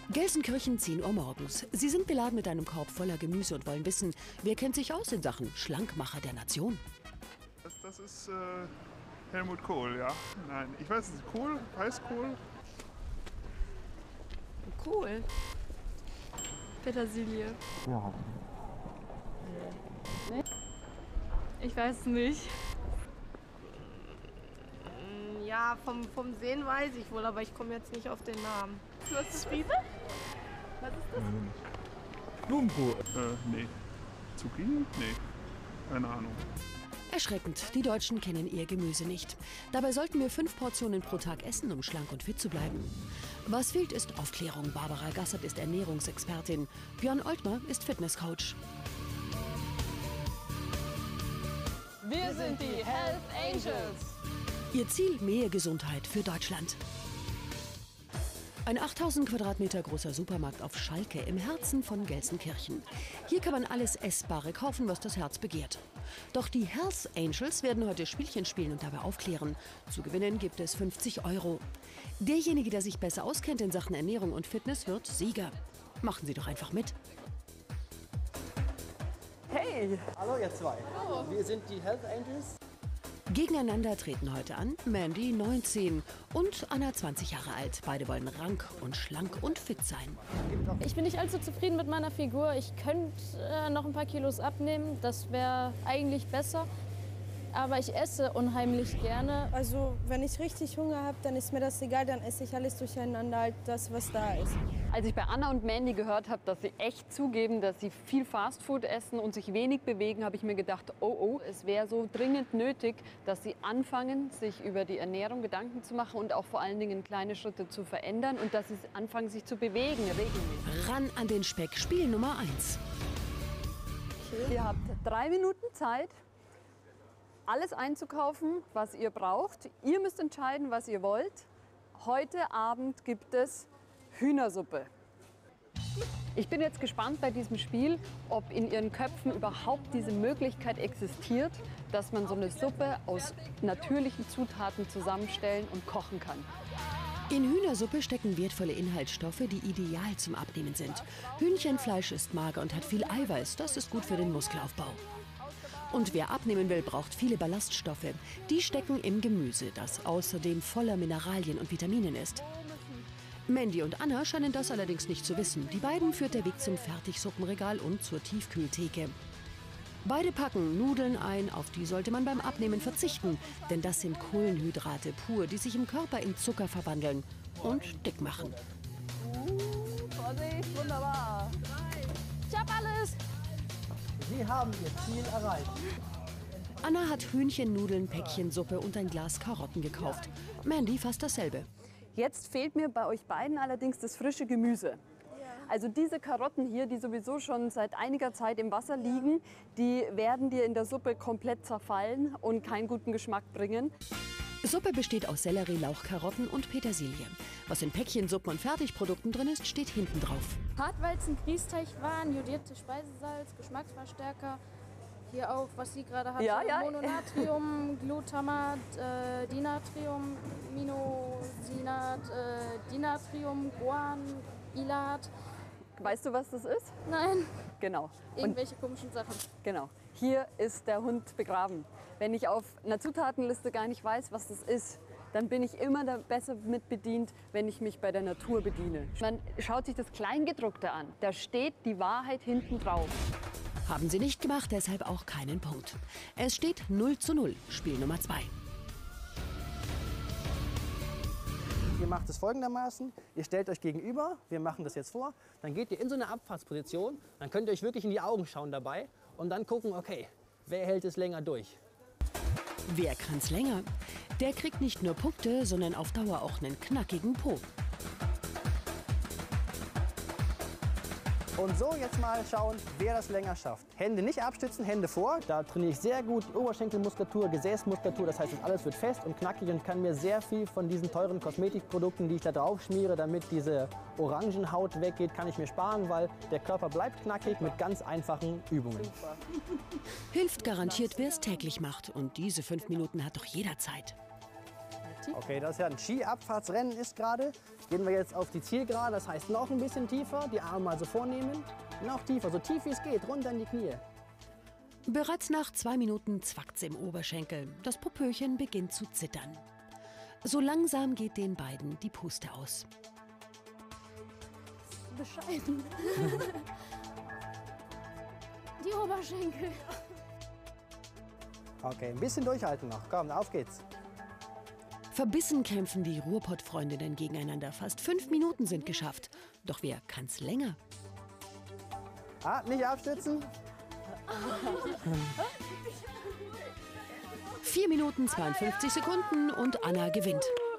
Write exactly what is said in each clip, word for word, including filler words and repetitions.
Gelsenkirchen, zehn Uhr morgens. Sie sind beladen mit einem Korb voller Gemüse und wollen wissen, wer kennt sich aus in Sachen Schlankmacher der Nation? Das, das ist äh, Helmut Kohl, ja. Nein, ich weiß nicht, Kohl, Weißkohl? Kohl. Petersilie. Ja. Nee. Ich weiß es nicht. Ja, vom, vom Sehen weiß ich wohl, aber ich komme jetzt nicht auf den Namen. Was ist Friese? Was ist das? Blumenkohl. Äh, nee. Zucchini? Nee. Keine Ahnung. Erschreckend, die Deutschen kennen ihr Gemüse nicht. Dabei sollten wir fünf Portionen pro Tag essen, um schlank und fit zu bleiben. Was fehlt, ist Aufklärung. Barbara Gassert ist Ernährungsexpertin. Björn Oltmer ist Fitnesscoach. Wir sind die Health Angels. Ihr Ziel: mehr Gesundheit für Deutschland. Ein achttausend Quadratmeter großer Supermarkt auf Schalke im Herzen von Gelsenkirchen. Hier kann man alles Essbare kaufen, was das Herz begehrt. Doch die Health Angels werden heute Spielchen spielen und dabei aufklären. Zu gewinnen gibt es fünfzig Euro. Derjenige, der sich besser auskennt in Sachen Ernährung und Fitness, wird Sieger. Machen Sie doch einfach mit. Hey! Hallo ihr zwei. Hallo. Wir sind die Health Angels. Gegeneinander treten heute an Mandy, neunzehn, und Anna, zwanzig Jahre alt. Beide wollen rank und schlank und fit sein. Ich bin nicht allzu zufrieden mit meiner Figur. Ich könnte äh, noch ein paar Kilos abnehmen. Das wäre eigentlich besser. Aber ich esse unheimlich gerne. Also wenn ich richtig Hunger habe, dann ist mir das egal. Dann esse ich alles durcheinander, halt das, was da ist. Als ich bei Anna und Mandy gehört habe, dass sie echt zugeben, dass sie viel Fastfood essen und sich wenig bewegen, habe ich mir gedacht, oh oh, es wäre so dringend nötig, dass sie anfangen, sich über die Ernährung Gedanken zu machen und auch vor allen Dingen kleine Schritte zu verändern und dass sie anfangen, sich zu bewegen, regelmäßig. Ran an den Speck, Spiel Nummer eins. Ihr habt drei Minuten Zeit, alles einzukaufen, was ihr braucht. Ihr müsst entscheiden, was ihr wollt. Heute Abend gibt es Hühnersuppe. Ich bin jetzt gespannt bei diesem Spiel, ob in Ihren Köpfen überhaupt diese Möglichkeit existiert, dass man so eine Suppe aus natürlichen Zutaten zusammenstellen und kochen kann. In Hühnersuppe stecken wertvolle Inhaltsstoffe, die ideal zum Abnehmen sind. Hühnchenfleisch ist mager und hat viel Eiweiß. Das ist gut für den Muskelaufbau. Und wer abnehmen will, braucht viele Ballaststoffe. Die stecken im Gemüse, das außerdem voller Mineralien und Vitaminen ist. Mandy und Anna scheinen das allerdings nicht zu wissen. Die beiden führt der Weg zum Fertigsuppenregal und zur Tiefkühltheke. Beide packen Nudeln ein, auf die sollte man beim Abnehmen verzichten. Denn das sind Kohlenhydrate pur, die sich im Körper in Zucker verwandeln und dick machen. Uh, Vorsicht, wunderbar. Ich hab alles. Sie haben ihr Ziel erreicht. Anna hat Hühnchennudeln, Päckchensuppe und ein Glas Karotten gekauft. Mandy fast dasselbe. Jetzt fehlt mir bei euch beiden allerdings das frische Gemüse. Also diese Karotten hier, die sowieso schon seit einiger Zeit im Wasser liegen, die werden dir in der Suppe komplett zerfallen und keinen guten Geschmack bringen. Suppe besteht aus Sellerie, Lauch, Karotten und Petersilie. Was in Päckchensuppen und Fertigprodukten drin ist, steht hinten drauf. Hartweizen, Grießteichwaren, jodierte Speisesalz, Geschmacksverstärker. Hier auch, was sie gerade hat, Ja, ja. Mononatrium, Glutamat, äh, Dinatrium, Minosinat, äh, Dinatrium, Guan, Ilat. Weißt du, was das ist? Nein, Genau. Und irgendwelche komischen Sachen. genau. Hier ist der Hund begraben. Wenn ich auf einer Zutatenliste gar nicht weiß, was das ist, dann bin ich immer da besser mit bedient, wenn ich mich bei der Natur bediene. Man schaut sich das Kleingedruckte an. Da steht die Wahrheit hinten drauf. Haben sie nicht gemacht, deshalb auch keinen Punkt. Es steht null zu null, Spiel Nummer zwei. Ihr macht es folgendermaßen, ihr stellt euch gegenüber, wir machen das jetzt vor, dann geht ihr in so eine Abfahrtsposition, dann könnt ihr euch wirklich in die Augen schauen dabei und dann gucken, okay, wer hält es länger durch? Wer kann's länger? Der kriegt nicht nur Punkte, sondern auf Dauer auch einen knackigen Po. Und so jetzt mal schauen, wer das länger schafft. Hände nicht abstützen, Hände vor. Da trainiere ich sehr gut die Oberschenkelmuskulatur, Gesäßmuskulatur. Das heißt, das alles wird fest und knackig und kann mir sehr viel von diesen teuren Kosmetikprodukten, die ich da drauf schmiere, damit diese Orangenhaut weggeht, kann ich mir sparen, weil der Körper bleibt knackig mit ganz einfachen Übungen. Super. Hilft garantiert, wer es täglich macht. Und diese fünf Minuten hat doch jeder Zeit. richtig. Okay, das ist ja ein Skiabfahrtsrennen ist gerade. Gehen wir jetzt auf die Zielgerade, das heißt noch ein bisschen tiefer, die Arme mal so vornehmen. Noch tiefer, so tief wie es geht, runter in die Knie. Bereits nach zwei Minuten zwackt's im Oberschenkel. Das Popöchen beginnt zu zittern. So langsam geht den beiden die Puste aus. Bescheiden. Die Oberschenkel. Okay, ein bisschen durchhalten noch. Komm, auf geht's. Verbissen kämpfen die Ruhrpott-Freundinnen gegeneinander. Fast fünf Minuten sind geschafft. Doch wer kann's länger? Ah, nicht abstützen. vier Minuten zweiundfünfzig Sekunden und Anna gewinnt.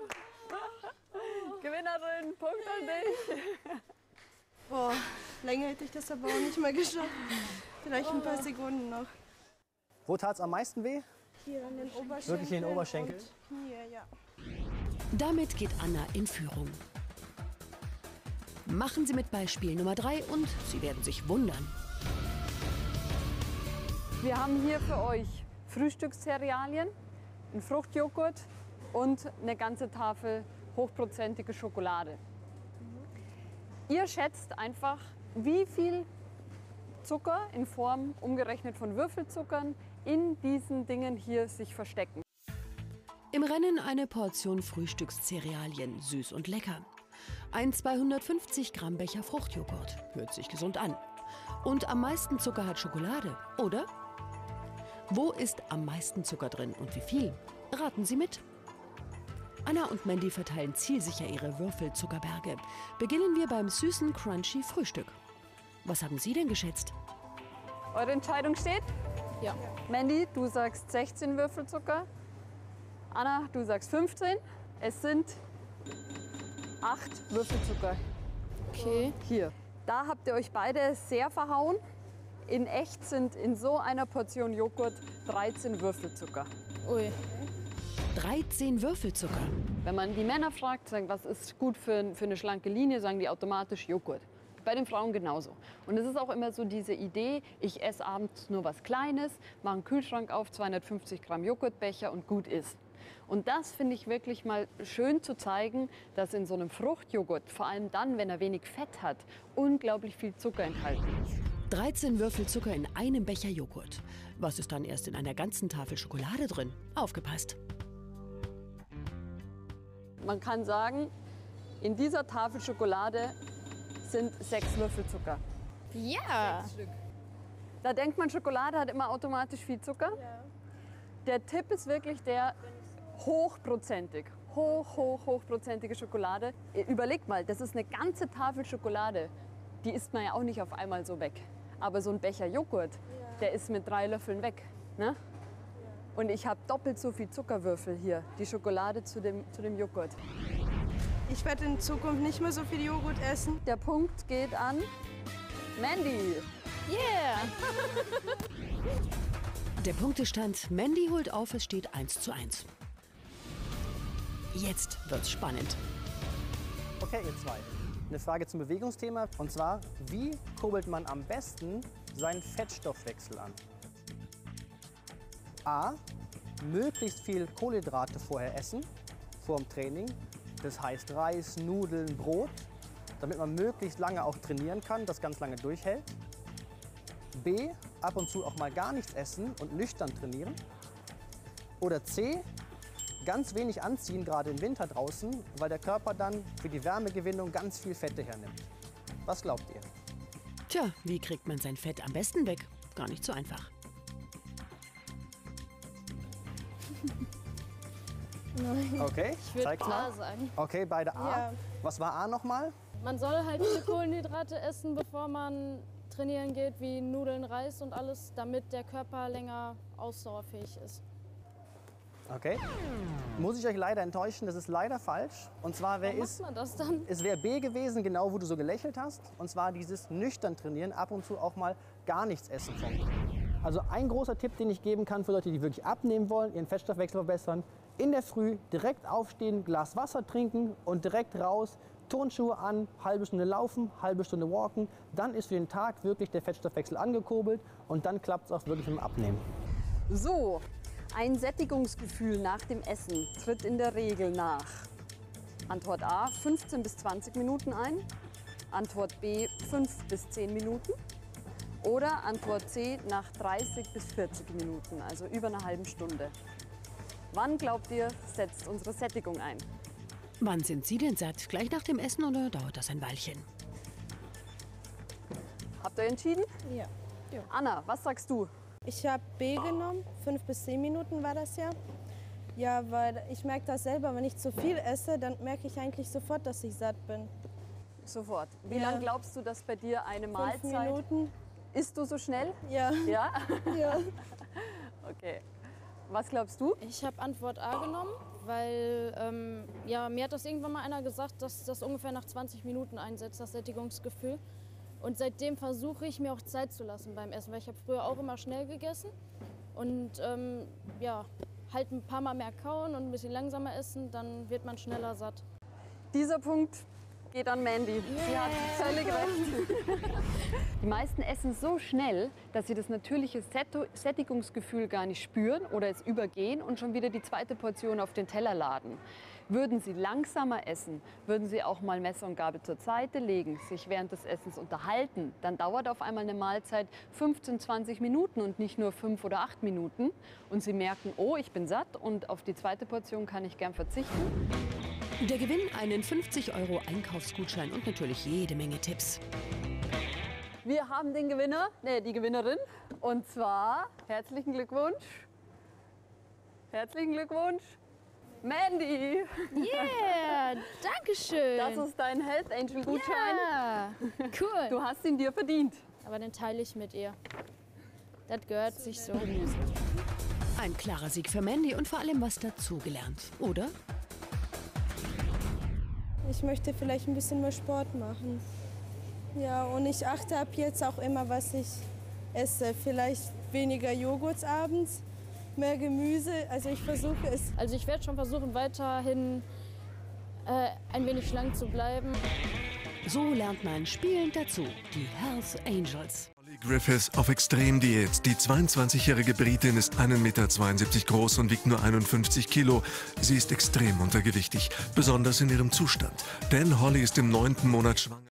Gewinnerin, Punkt an dich. Boah, länger hätte ich das aber auch nicht mehr geschafft. Vielleicht ein paar Sekunden noch. Wo tat's am meisten weh? Hier an den Oberschenkeln. Wirklich in den Oberschenkel? Und hier, ja. Damit geht Anna in Führung. Machen Sie mit Beispiel Nummer drei und Sie werden sich wundern. Wir haben hier für euch Frühstückscerealien, einen Fruchtjoghurt und eine ganze Tafel hochprozentige Schokolade. Ihr schätzt einfach, wie viel Zucker in Form umgerechnet von Würfelzuckern in diesen Dingen hier sich verstecken. Im Rennen eine Portion Frühstückscerealien, süß und lecker. Ein zweihundertfünfzig Gramm Becher Fruchtjoghurt, hört sich gesund an. Und am meisten Zucker hat Schokolade, oder? Wo ist am meisten Zucker drin und wie viel? Raten Sie mit. Anna und Mandy verteilen zielsicher ihre Würfelzuckerberge. Beginnen wir beim süßen, crunchy Frühstück. Was haben Sie denn geschätzt? Eure Entscheidung steht? Ja. Mandy, du sagst sechzehn Würfelzucker. Anna, du sagst fünfzehn. Es sind acht Würfelzucker. Okay. Hier. Da habt ihr euch beide sehr verhauen. In echt sind in so einer Portion Joghurt dreizehn Würfelzucker. Ui. dreizehn Würfelzucker. Wenn man die Männer fragt, sagen, was ist gut für, für eine schlanke Linie, sagen die automatisch Joghurt. Bei den Frauen genauso. Und es ist auch immer so diese Idee, ich esse abends nur was Kleines, mache einen Kühlschrank auf, zweihundertfünfzig Gramm Joghurtbecher und gut ist. Und das finde ich wirklich mal schön zu zeigen, dass in so einem Fruchtjoghurt, vor allem dann, wenn er wenig Fett hat, unglaublich viel Zucker enthalten ist. dreizehn Würfel Zucker in einem Becher Joghurt. Was ist dann erst in einer ganzen Tafel Schokolade drin? Aufgepasst! Man kann sagen, in dieser Tafel Schokolade sind sechs Würfelzucker. Ja. Da denkt man, Schokolade hat immer automatisch viel Zucker. Ja. Der Tipp ist wirklich der hochprozentig, hoch, hoch, hochprozentige Schokolade. Überlegt mal, das ist eine ganze Tafel Schokolade. Die isst man ja auch nicht auf einmal so weg. Aber so ein Becher Joghurt, Ja. der ist mit drei Löffeln weg. Ne? Und ich habe doppelt so viel Zuckerwürfel hier, die Schokolade zu dem, zu dem Joghurt. Ich werde in Zukunft nicht mehr so viel Joghurt essen. Der Punkt geht an Mandy. Yeah. Der Punktestand: Mandy holt auf, es steht eins zu eins. Jetzt wird's spannend. Okay, ihr zwei. Eine Frage zum Bewegungsthema. Und zwar, wie kurbelt man am besten seinen Fettstoffwechsel an? A. Möglichst viel Kohlenhydrate vorher essen, vor dem Training. Das heißt Reis, Nudeln, Brot, damit man möglichst lange auch trainieren kann, das ganz lange durchhält. B. Ab und zu auch mal gar nichts essen und nüchtern trainieren. Oder C. Ganz wenig anziehen, gerade im Winter draußen, weil der Körper dann für die Wärmegewinnung ganz viel Fette hernimmt. Was glaubt ihr? Tja, wie kriegt man sein Fett am besten weg? Gar nicht so einfach. Okay, Ich würde zeig's A mal. sagen. Okay, beide A. Ja. Was war A nochmal? Man soll halt viele Kohlenhydrate essen, bevor man trainieren geht, wie Nudeln, Reis und alles, damit der Körper länger ausdauerfähig ist. Okay. Muss ich euch leider enttäuschen, das ist leider falsch. Und zwar, wer Warum ist, macht man das dann? es wäre B gewesen, genau wo du so gelächelt hast. Und zwar dieses nüchtern trainieren, ab und zu auch mal gar nichts essen vom Training. Also ein großer Tipp, den ich geben kann für Leute, die wirklich abnehmen wollen, ihren Fettstoffwechsel verbessern. In der Früh direkt aufstehen, Glas Wasser trinken und direkt raus, Turnschuhe an, halbe Stunde laufen, halbe Stunde walken. Dann ist für den Tag wirklich der Fettstoffwechsel angekurbelt und dann klappt es auch wirklich mit dem Abnehmen. So, Ein Sättigungsgefühl nach dem Essen tritt in der Regel nach Antwort A fünfzehn bis zwanzig Minuten ein, Antwort B fünf bis zehn Minuten oder Antwort C nach dreißig bis vierzig Minuten, also über einer halben Stunde. Wann glaubt ihr, setzt unsere Sättigung ein? Wann sind Sie denn satt? Gleich nach dem Essen oder dauert das ein Weilchen? Habt ihr entschieden? Ja. ja. Anna, was sagst du? Ich habe B genommen, fünf bis zehn Minuten war das ja. Ja, weil ich merke das selber, wenn ich zu viel esse, dann merke ich eigentlich sofort, dass ich satt bin. Sofort. Wie Ja. lange glaubst du, dass bei dir eine Fünf Mahlzeit... Minuten. Isst du so schnell? Ja. Ja? ja. Okay. Was glaubst du? Ich habe Antwort A genommen, weil ähm, ja, mir hat das irgendwann mal einer gesagt, dass das ungefähr nach zwanzig Minuten einsetzt, das Sättigungsgefühl. Und seitdem versuche ich mir auch Zeit zu lassen beim Essen, weil ich habe früher auch immer schnell gegessen. Und ähm, ja, halt ein paar Mal mehr kauen und ein bisschen langsamer essen, dann wird man schneller satt. Dieser Punkt geht an Mandy. Sie hat völlig recht. Die meisten essen so schnell, dass sie das natürliche Sättigungsgefühl gar nicht spüren oder es übergehen und schon wieder die zweite Portion auf den Teller laden. Würden sie langsamer essen, würden sie auch mal Messer und Gabel zur Seite legen, sich während des Essens unterhalten, dann dauert auf einmal eine Mahlzeit fünfzehn, zwanzig Minuten und nicht nur fünf oder acht Minuten. Und sie merken, oh, ich bin satt und auf die zweite Portion kann ich gern verzichten. Der Gewinn, einen fünfzig Euro Einkaufsgutschein und natürlich jede Menge Tipps. Wir haben den Gewinner, nee, die Gewinnerin. Und zwar, herzlichen Glückwunsch. Herzlichen Glückwunsch, Mandy. Yeah, danke schön. Das ist dein Health Angel Gutschein. Ja, cool. Du hast ihn dir verdient. Aber den teile ich mit ihr. Das gehört sich so. Ein klarer Sieg für Mandy und vor allem was dazugelernt, oder? Ich möchte vielleicht ein bisschen mehr Sport machen. Ja, und ich achte ab jetzt auch immer, was ich esse. Vielleicht weniger Joghurt abends, mehr Gemüse. Also ich versuche es. Also ich werde schon versuchen, weiterhin äh, ein wenig schlank zu bleiben. So lernt man spielend dazu. Die Health Angels. Holly Griffiths auf Extremdiät. Die zweiundzwanzigjährige Britin ist ein Meter zweiundsiebzig groß und wiegt nur einundfünfzig Kilo. Sie ist extrem untergewichtig, besonders in ihrem Zustand. Denn Holly ist im neunten Monat schwanger.